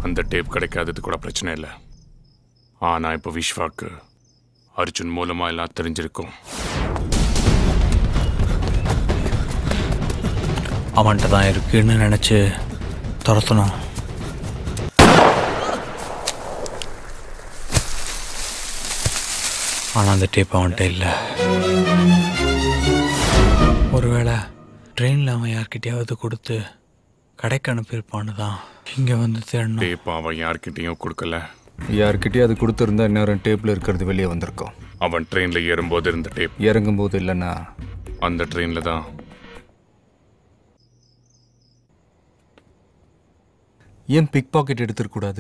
அந்த டேப் கிடைக்காதது கூட பிரச்சனை இல்லை. ஆனா இப்போ விஸ்வாக்கு அர்ஜுன் மூலமா எல்லாம் தெரிஞ்சிருக்கும். அவன்கிட்ட தான் இருக்குன்னு நினைச்சு துரத்தணும். ஆனா அந்த டேப் அவன்கிட்ட இல்லை. ஒருவேளை ட்ரெயினில் அவன் யார்கிட்டயாவது கொடுத்து கடைக்கு அனுப்பியிருப்பான்னு தான் இங்கே வந்து தேடணும். டேப் அவன் யார்கிட்டையும் கொடுக்கல. யார்கிட்டயும் அது கொடுத்துருந்தா இன்னொரு டேப்பில் இருக்கிறது வெளியே வந்திருக்கும். அவன் ட்ரெயினில் ஏறும்போது இருந்த டேப் இறங்கும்போது இல்லைன்னா அந்த ட்ரெயினில் தான். ஏன் பிக் பாக்கெட் எடுத்துருக்கூடாது?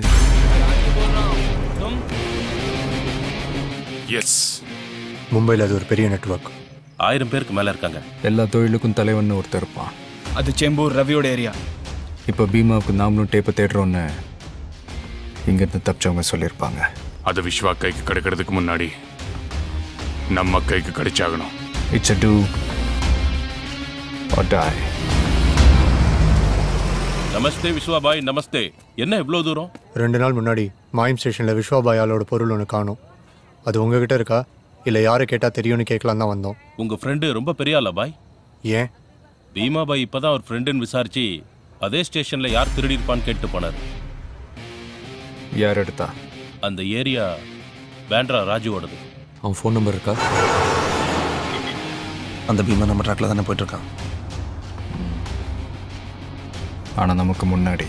எஸ், மும்பையில் அது ஒரு பெரிய நெட்வொர்க். 1000 பேருக்கு மேலே இருக்காங்க. எல்லா தொழிலுக்கும் தலைவன் ஒருத்தர் இருப்பான். அது செம்பூர் ரவியோட ஏரியா. இப்போ பீமாவுக்கு நாமளும் டேப்பை தேடுறோன்னு இங்கேருந்து தப்பிச்சவங்க சொல்லியிருப்பாங்க. அது விஸ்வா கைக்கு கிடைக்கிறதுக்கு முன்னாடி நம்ம கைக்கு கிடைச்சாகணும். It's a do or die. Namaste விஸ்வாபாய், நமஸ்தே. என்ன இவ்வளோ தூரம்? 2 நாள் முன்னாடி மாயம் ஸ்டேஷனில் விஸ்வாபாய் ஆளோட பொருள் ஒன்று காணும். அது உங்ககிட்ட இருக்கா இல்லை யாரை கேட்டால் தெரியும்னு கேட்கலாம் தான் வந்தோம். உங்கள் ஃப்ரெண்டு ரொம்ப பெரிய ஆளா பாய்? ஏன்? பீமாபாய் இப்போ தான் ஒரு ஃப்ரெண்டுன்னு விசாரிச்சு அதே ஸ்டேஷனில் யார் திருடி இருப்பான்னு கேட்டு போனார். யார் எடுத்தா? அந்த ஏரியா பேண்ட்ரா ராஜுவோடது. அவன் ஃபோன் நம்பர் இருக்கா? அந்த பீமா நம்ம ட்ராக்ல தானே போயிட்டு இருக்கான். ஆனால் நமக்கு முன்னாடி.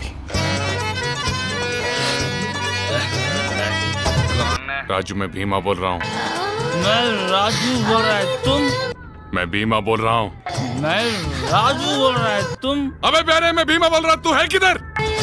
राजू, मैं भीमा बोल रहा हूँ. मैं राजू बोल रहा है तुम? मैं भीमा बोल रहा हूँ. मैं राजू बोल रहा है तुम? अबे प्यारे, मैं भीमा बोल रहा, तू है किधर?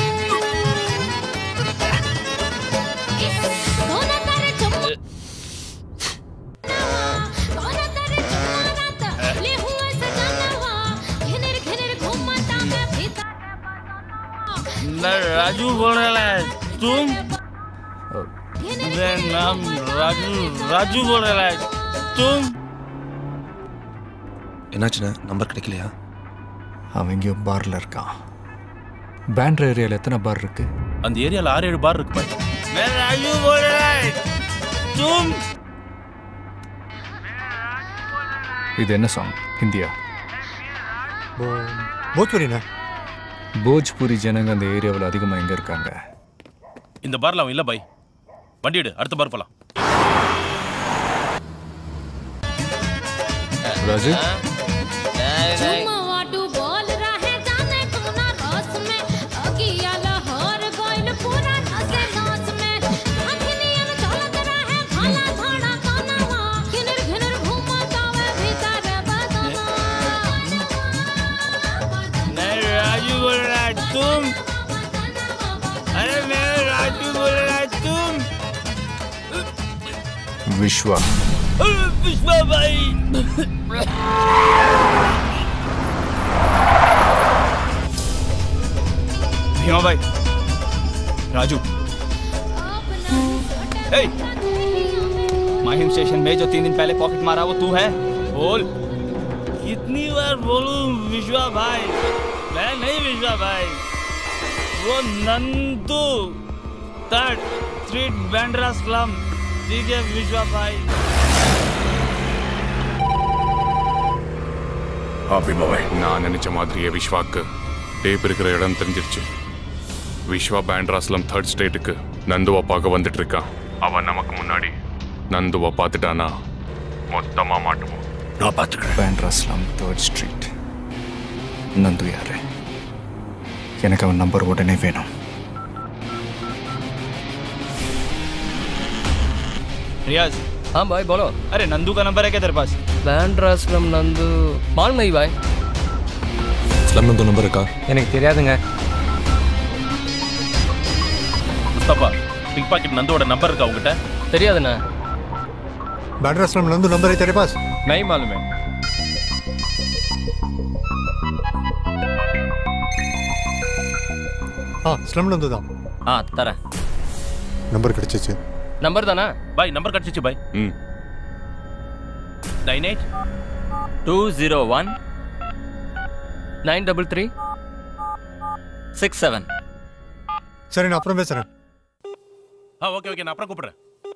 मैं राजू बोल रहा है तुम? मेरा नाम राजू बोल रहा है तुम? என்னாச்சுண்ணே, நம்பர் கிடைக்கலையா? அவன் எங்கேயும் பாரில் இருக்கான். பேண்ட்ரா ஏரியாவில் எத்தனை பார் இருக்கு? அந்த ஏரியாவில் 6-7 பார் இருக்கு பாய். मैं राजू बोल रहा है तुम? இது என்ன சாங்? ஹிந்தியா? போஜ்பூரிண்ணா. போஜ்பூரி ஜனங்க அந்த ஏரியாவில் அதிகமாக எங்கே இருக்காங்க? இந்த பார்ல அவன் இல்லை பாய். வண்டி எடு, அடுத்த பார் போலாம். ராஜு, तुम? अरे मैं राजू बोल रहा है तुम? विश्वा. विश्वा भाई. भीमा भाई, राजू. हे, माहिम स्टेशन में जो 3 दिन पहले पॉकेट मारा वो तू है? बोल. कितनी बार बोलूं विश्वा भाई? मैं नहीं विश्वा भाई, वो Nandu 3rd street Bandra slum. ठीक है विश्वा भाई. हाँ भीमा भाई, நான் நினைச்ச மாதிரியே விஸ்வாக்கு டேப் இருக்கிற இடம் தெரிஞ்சிருச்சு. விஸ்வா பேண்ட்ரா ஸ்லம் 3rd ஸ்ட்ரீட்டுக்கு நந்துவா பார்க்க வந்துட்டு இருக்கான். அவன் நமக்கு முன்னாடி நந்துவா பார்த்துட்டானா மொத்தமா மாட்டுவோம். நான் பார்த்துக்கிறேன். பேண்ட்ரா ஸ்லம் 3rd ஸ்ட்ரீட். நந்து யாரு? எனக்கு அவன் நம்பர் உடனே வேணும். रियाज. हाँ भाई बोलो. अरे नंदू का नंबर है क्या तेरे पास? बैंड्रा स्लम नंदू मालूम नहीं भाई. ஸ்லம் நந்து நம்பர் இருக்கா? எனக்கு தெரியாதுங்க. முஸ்தபா, பிக் பாக்கெட் நந்தோட நம்பர் இருக்கா உங்ககிட்ட? தெரியாதுண்ணா. बैंड्रा स्लम नंदू नंबर है तेरे पास? नहीं मालूम है. हाँ स्लम नंदू தான். हाँ தரேன். நம்பர் கிடைச்சிச்சு. நம்பர் தானா? பாய் நம்பர் கிடைச்சிச்சு பாய். 98 201 933 67 சரி நான் அப்புறம் பேசுறேன். ஓகே ஓகே, நான் அப்புறம் கூப்பிடுறேன்.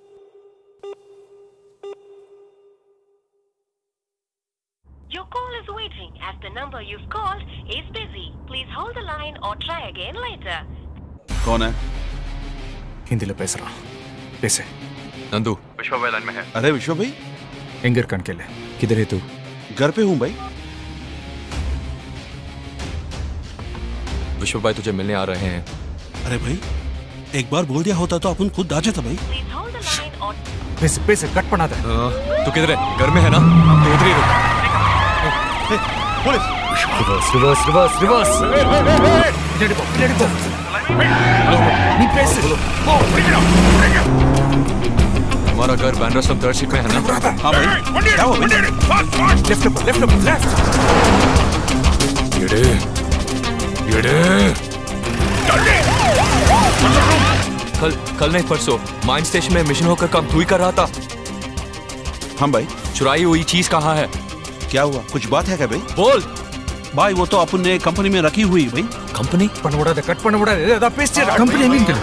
Your call is waiting as the number you've called is busy. Please hold the line or try again later. कौन है? हिंदी में பேசுறான். பேசு. नंदू, विश्वा भाई लाइन में है. अरे विश्वा भाई, एंगर कन के लिए किधर है तू? घर पे हूँ भाई. विश्व भाई तुझे मिलने आ रहे हैं. अरे भाई, एक बार बोल दिया होता तो अपन खुद आ जाता भाई. Please hold the line or पैसे पैसे कट पड़ा था. तू किधर है? घर में है ना? तो उधर ही रुक. Police. Reverse reverse reverse reverse. इधर देखो. नहीं पैसे. हमारा घर बैंड्रा स्लम 3rd स्ट्रीट में है ना? हाँ भाई. क्या हुआ भाई? लेफ्ट. कल नहीं परसों माइन स्टेशन में मिशन होकर काम तू ही कर रहा था. हाँ भाई. चुराई हुई चीज कहाँ है? क्या हुआ? कुछ बात है क्या भाई? बोल भाई. वो तो अपन ने कंपनी में रखी हुई भाई. Company Panwada cut Panwada company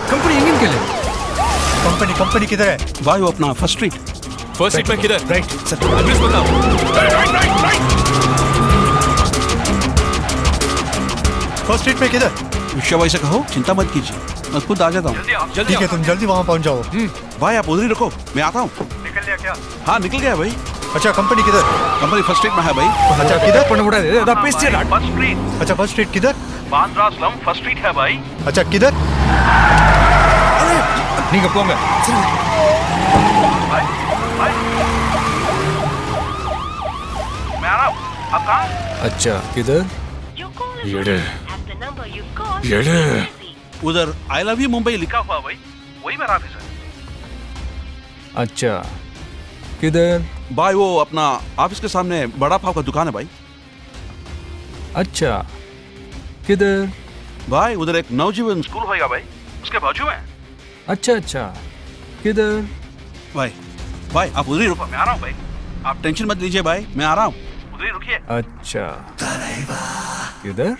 company किधर है? भाई वो अपना फर्स्ट स्ट्रीट. फर्स्ट स्ट्रीट में किधर? राइट. एड्रेस बताओ. फर्स्ट स्ट्रीट में किधर? विश्वा भाई से कहो चिंता मत कीजिए, मैं खुद आ जाता हूँ. ठीक है, तुम जल्दी वहाँ पहुँच जाओ. भाई आप उधर ही रुको, मैं आता हूँ. निकल लिया क्या? हाँ निकल गया भाई. अच्छा कंपनी किधर? कंपनी फर्स्ट स्ट्रीट में है भाई. अच्छा किधर? फर्स्ट अच्छा फर्स्ट स्ट्रीट किधर? बांद्रा स्लम फर्स्ट स्ट्रीट है भाई. अच्छा किधर? நீங்க போங்க. मैं आ रहा हूँ. आप कहाँ? अच्छा किधर? your call is येड़े as the number you've called येड़े. is busy. उधर आई लव यू मुंबई लिखा हुआ भाई, वही मेरा ऑफिस है. अच्छा किधर? भाई वो अपना ऑफिस के सामने बड़ा पाव का दुकान है भाई. अच्छा किधर? भाई उधर एक नवजीवन स्कूल होगा भाई, उसके बाजू में. अच्छा किधर? भाई आप उधर ही रुको, मैं आ रहा हूँ भाई. आप टेंशन मत लीजिए भाई, मैं आ रहा हूँ. उधर ही रुकिए. अच्छा किधर?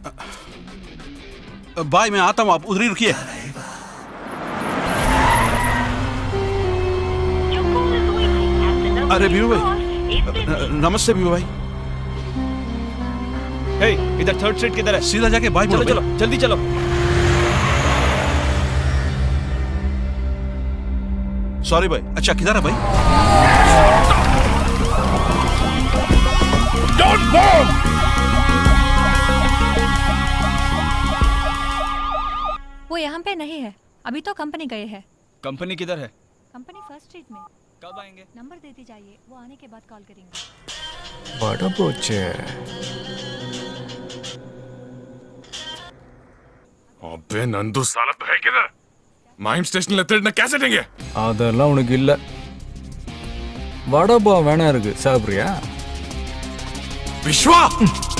भाई मैं आता हूँ, आप उधर ही रुकिए. Your call is waiting as the number अरे बीबू you've भाई. called is busy. नमस्ते बीबू भाई. हे इधर 3rd स्ट्रीट किधर है? सीधा जाके भाई चलो चलो जल्दी चलो. सॉरी भाई. अच्छा किधर है भाई? वो यहाँ पे नहीं है, अभी तो कंपनी गए हैं. कंपनी किधर है? कंपनी फर्स्ट स्ट्रीट में. कब आएंगे? नंबर दे दी जाइए, वो आने के बाद कॉल करेंगे. बड़ा पोचे. अबे नंदू साला तो है किधर? माइम स्टेशन लेते कैसे देंगे? அதெல்லாம் உனக்கு இல்ல. வடை போ வேணா இருக்கு, சாப்பிடுறியா? विश्वा